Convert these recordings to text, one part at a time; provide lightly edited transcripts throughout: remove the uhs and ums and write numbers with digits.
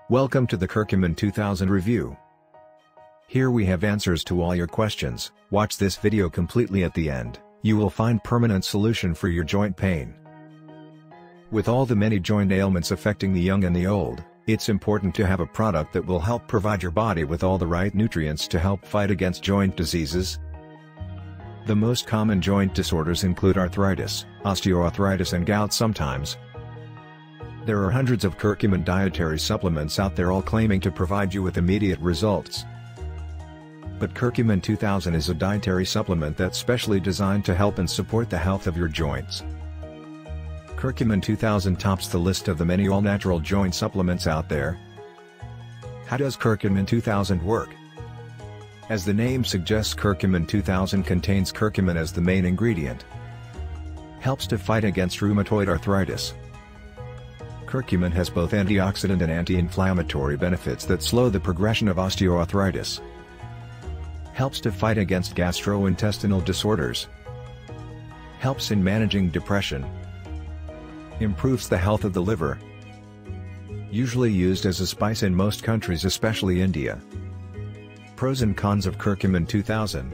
Welcome to the Curcumin 2000 review. Here we have answers to all your questions. Watch this video completely at the end. You will find permanent solution for your joint pain. With all the many joint ailments affecting the young and the old, it's important to have a product that will help provide your body with all the right nutrients to help fight against joint diseases. The most common joint disorders include arthritis, osteoarthritis and gout sometimes. There are hundreds of curcumin dietary supplements out there all claiming to provide you with immediate results. But Curcumin 2000 is a dietary supplement that's specially designed to help and support the health of your joints. Curcumin 2000 tops the list of the many all-natural joint supplements out there. How does Curcumin 2000 work? As the name suggests, Curcumin 2000 contains curcumin as the main ingredient. Helps to fight against rheumatoid arthritis. Curcumin has both antioxidant and anti-inflammatory benefits that slow the progression of osteoarthritis. Helps to fight against gastrointestinal disorders. Helps in managing depression. Improves the health of the liver. Usually used as a spice in most countries, especially India. Pros and cons of Curcumin 2000.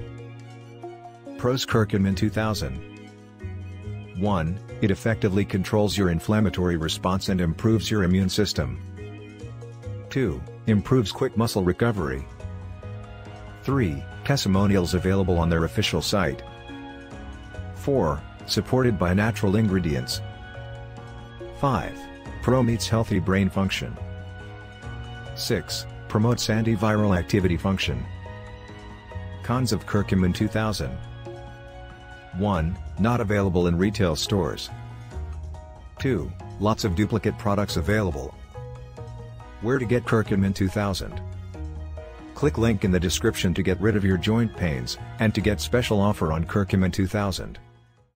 Pros: Curcumin 2000. 1. It effectively controls your inflammatory response and improves your immune system. 2. Improves quick muscle recovery. 3. Testimonials available on their official site. 4. Supported by natural ingredients. 5. Promotes healthy brain function. 6. Promotes antiviral activity function. Cons of Curcumin 2000. 1. Not available in retail stores. 2. Lots of duplicate products available. Where to get Curcumin 2000? Click link in the description to get rid of your joint pains, and to get special offer on Curcumin 2000.